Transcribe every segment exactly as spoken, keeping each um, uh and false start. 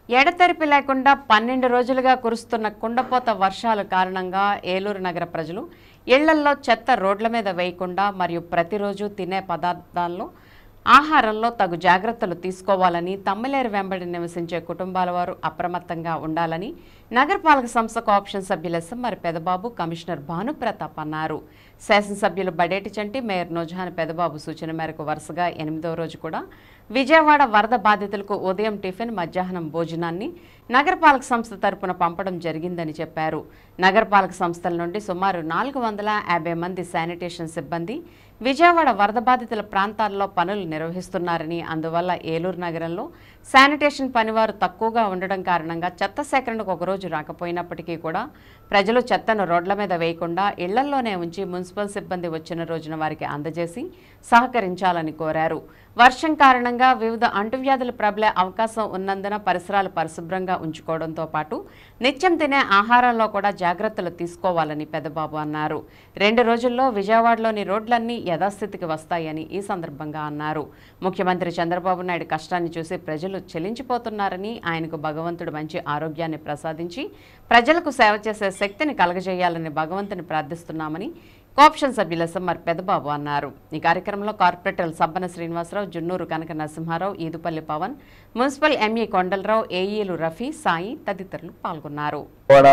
ఎడతెరిపి లేకుండా పన్నెండు రోజులుగా కురుస్తున్న కుండపోత వర్షాల కారణంగా ఏలూరు నగర ప్రజలు ఇళ్లల్లో చెత్త రోడ్ల మీద వేయకుండా మరియు ప్రతిరోజు తినే పదార్థాల్లో ఆహారంలో తగు జాగ్రత్తలు తీసుకోవాలని తమ్మిలేరు వెంబడి నివసించే కుటుంబాల వారు అప్రమత్తంగా ఉండాలని నగరపాలక సంస్థ కోఆప్షన్ సభ్యులు ఎస్ఎంఆర్ పెదబాబు కమిషనర్ భానుప్రతాప్ అన్నారు. శాసనసభ్యులు బడేటి చంటి మేయర్ నోజాన్ పెదబాబు సూచన మేరకు వరుసగా ఎనిమిదో రోజు కూడా విజయవాడ వరద బాధితులకు ఉదయం టిఫిన్ మధ్యాహ్నం భోజనాన్ని నగరపాలక సంస్థ తరపున పంపడం జరిగిందని చెప్పారు. నగరపాలక సంస్థల నుండి సుమారు నాలుగు వందల యాభై మంది శానిటేషన్ సిబ్బంది విజయవాడ వరద బాధితుల ప్రాంతాల్లో పనులు నిర్వహిస్తున్నారని, అందువల్ల ఏలూరు నగరంలో శానిటేషన్ పనివారు తక్కువగా ఉండడం కారణంగా చెత్త సేకరణకు ఒకరోజు రాకపోయినప్పటికీ కూడా ప్రజలు చెత్తను రోడ్ల మీద వేయకుండా ఇళ్లల్లోనే ఉంచి మున్సిపల్ సిబ్బంది వచ్చిన రోజున వారికి అందజేసి సహకరించాలని కోరారు. వర్షం కారణంగా వివిధ అంటువ్యాధులు ప్రబలే అవకాశం ఉన్నందున పరిసరాలు పరిశుభ్రంగా ఉంచుకోవడంతో పాటు నిత్యం తినే ఆహారంలో కూడా జాగ్రత్తలు తీసుకోవాలని పెదబాబు అన్నారు. రెండు రోజుల్లో విజయవాడలోని రోడ్లన్నీ యథాస్థితికి వస్తాయని ఈ సందర్భంగా అన్నారు. ముఖ్యమంత్రి చంద్రబాబు నాయుడు కష్టాన్ని చూసి ప్రజలు చెలించిపోతున్నారని, ఆయనకు భగవంతుడు మంచి ఆరోగ్యాన్ని ప్రసాదించి ప్రజలకు సేవ చేసే శక్తిని కలగజేయాలని భగవంతుని ప్రార్థిస్తున్నామని కోఆప్షన్ సభ్యులు ఎస్ఎంఆర్ పెదబాబు అన్నారు. ఈ కార్యక్రమంలో కార్పొరేటర్లు సబ్బన శ్రీనివాసరావు, జున్నూరు కనక నరసింహారావు, ఈదుపల్లి పవన్, మున్సిపల్ ఎంఈ కొండలరావు, ఏఈలు రఫీ, సాయి తదితరులు పాల్గొన్నారు.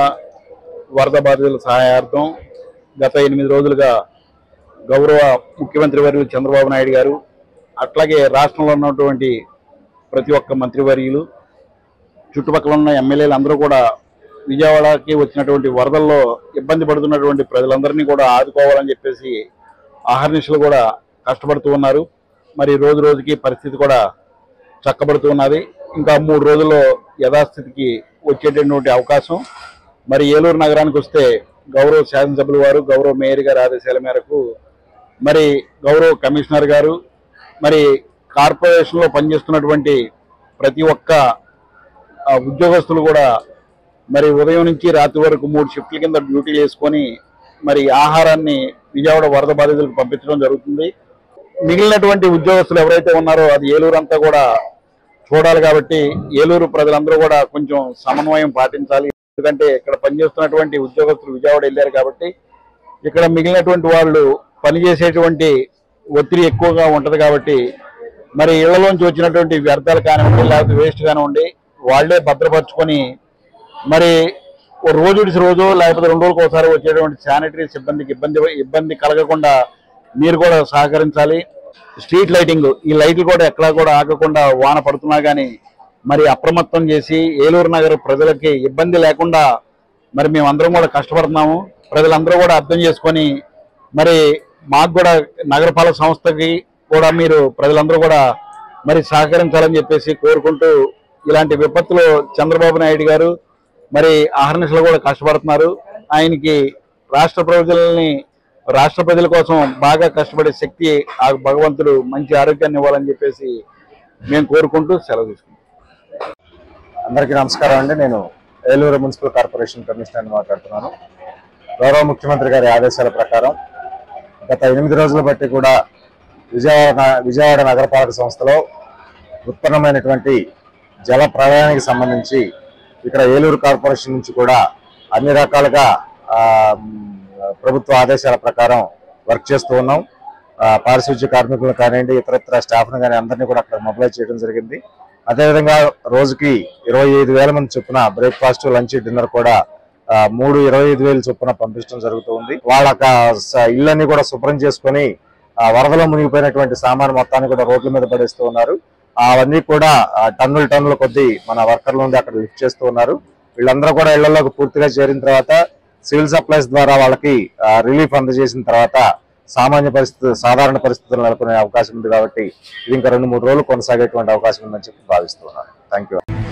వరద బాధితుల సహాయార్థం గత ఎనిమిది రోజులుగా గౌరవ ముఖ్యమంత్రి వర్యులు చంద్రబాబు నాయుడు గారు, అట్లాగే రాష్ట్రంలో ఉన్నటువంటి ప్రతి ఒక్క మంత్రివర్యులు, చుట్టుపక్కల ఉన్న ఎమ్మెల్యేలు అందరూ కూడా విజయవాడకి వచ్చినటువంటి వరదల్లో ఇబ్బంది పడుతున్నటువంటి ప్రజలందరినీ కూడా ఆదుకోవాలని చెప్పేసి ఆహర్నిశలు కూడా కష్టపడుతూ ఉన్నారు. మరి రోజు రోజుకి పరిస్థితి కూడా చక్కబడుతూ ఉన్నది. ఇంకా మూడు రోజుల్లో యథాస్థితికి వచ్చేటటువంటి అవకాశం. మరి ఏలూరు నగరానికి వస్తే గౌరవ శాసనసభ్యుల వారు, గౌరవ మేయర్ గారి ఆదేశాల మేరకు మరి గౌరవ కమిషనర్ గారు, మరి కార్పొరేషన్లో పనిచేస్తున్నటువంటి ప్రతి ఒక్క ఉద్యోగస్తులు కూడా మరి ఉదయం నుంచి రాత్రి వరకు మూడు షిఫ్ట్ల కింద డ్యూటీ చేసుకొని మరి ఆహారాన్ని విజయవాడ వరద బాధితులకు పంపించడం జరుగుతుంది. మిగిలినటువంటి ఉద్యోగస్తులు ఎవరైతే ఉన్నారో అది ఏలూరు అంతా కూడా చూడాలి. కాబట్టి ఏలూరు ప్రజలందరూ కూడా కొంచెం సమన్వయం పాటించాలి. ఎందుకంటే ఇక్కడ పనిచేస్తున్నటువంటి ఉద్యోగస్తులు విజయవాడ వెళ్ళారు కాబట్టి ఇక్కడ మిగిలినటువంటి వాళ్ళు పనిచేసేటువంటి ఒత్తిడి ఎక్కువగా ఉంటుంది. కాబట్టి మరి ఇళ్లలోంచి వచ్చినటువంటి వ్యర్థాలు కానివ్వండి, లేకపోతే వేస్ట్ కానివ్వండి, వాళ్లే భద్రపరుచుకొని మరి రోజు రోజు లేకపోతే రెండు రోజులకు ఒకసారి వచ్చేటువంటి శానిటరీ సిబ్బందికి ఇబ్బంది ఇబ్బంది కలగకుండా మీరు కూడా సహకరించాలి. స్ట్రీట్ లైటింగ్, ఈ లైట్లు కూడా ఎక్కడా కూడా ఆగకుండా వాన పడుతున్నా కానీ మరి అప్రమత్తం చేసి ఏలూరు నగర ప్రజలకి ఇబ్బంది లేకుండా మరి మేమందరం కూడా కష్టపడుతున్నాము. ప్రజలందరూ కూడా అర్థం చేసుకొని మరి మాకు కూడా నగరపాలక సంస్థకి కూడా మీరు ప్రజలందరూ కూడా మరి సహకరించాలని చెప్పేసి కోరుకుంటూ, ఇలాంటి విపత్తులో చంద్రబాబు నాయుడు గారు మరి అహర్నిశలు కూడా కష్టపడుతున్నారు. ఆయనకి రాష్ట్ర ప్రజల్ని రాష్ట్ర ప్రజల కోసం బాగా కష్టపడే శక్తి ఆ భగవంతుడు మంచి ఆరోగ్యాన్ని ఇవ్వాలని చెప్పేసి మేము కోరుకుంటూ సెలవు తీసుకుంటాం. అందరికీ నమస్కారం అండి. నేను ఏలూరు మున్సిపల్ కార్పొరేషన్ కమిషనర్ మాట్లాడుతున్నాను. గౌరవ ముఖ్యమంత్రి గారి ఆదేశాల ప్రకారం గత ఎనిమిది రోజుల బట్టి కూడా విజయవాడ విజయవాడ నగరపాలక సంస్థలో ఉత్పన్నమైనటువంటి జల ప్రళయానికి సంబంధించి ఇక్కడ ఏలూరు కార్పొరేషన్ నుంచి కూడా అన్ని రకాలుగా ప్రభుత్వ ఆదేశాల ప్రకారం వర్క్ చేస్తూ ఉన్నాం. పారిశుద్ధ్య కార్మికులు కానివ్వండి, ఇతరత్ర స్టాఫ్ను కానీ అందరినీ కూడా అక్కడ మొబిలైజ్ చేయడం జరిగింది. అదేవిధంగా రోజుకి ఇరవై ఐదు వేల మంది చొప్పున బ్రేక్ఫాస్ట్, లంచ్, డిన్నర్ కూడా మూడు ఇరవై ఐదు వేలు చొప్పున పంపించడం జరుగుతూ ఉంది. వాళ్ళ ఇళ్ళన్నీ కూడా శుభ్రం చేసుకొని వరదలో మునిగిపోయినటువంటి సామాను మొత్తాన్ని కూడా రోడ్ల మీద పడేస్తూ ఉన్నారు. అవన్నీ కూడా టన్నుల టన్నుల కొద్దీ మన వర్కర్ల నుండి అక్కడ లిఫ్ట్ చేస్తూ ఉన్నారు. వీళ్ళందరూ కూడా ఇళ్లలోకి పూర్తిగా చేరిన తర్వాత సివిల్ సప్లైస్ ద్వారా వాళ్ళకి రిలీఫ్ అందజేసిన తర్వాత సామాన్య పరిస్థితి సాధారణ పరిస్థితులు నెలకొనే అవకాశం ఉంది. కాబట్టి ఇది ఇంకా రెండు మూడు రోజులు కొనసాగేటువంటి అవకాశం ఉందని చెప్పి భావిస్తున్నాను. Thank you.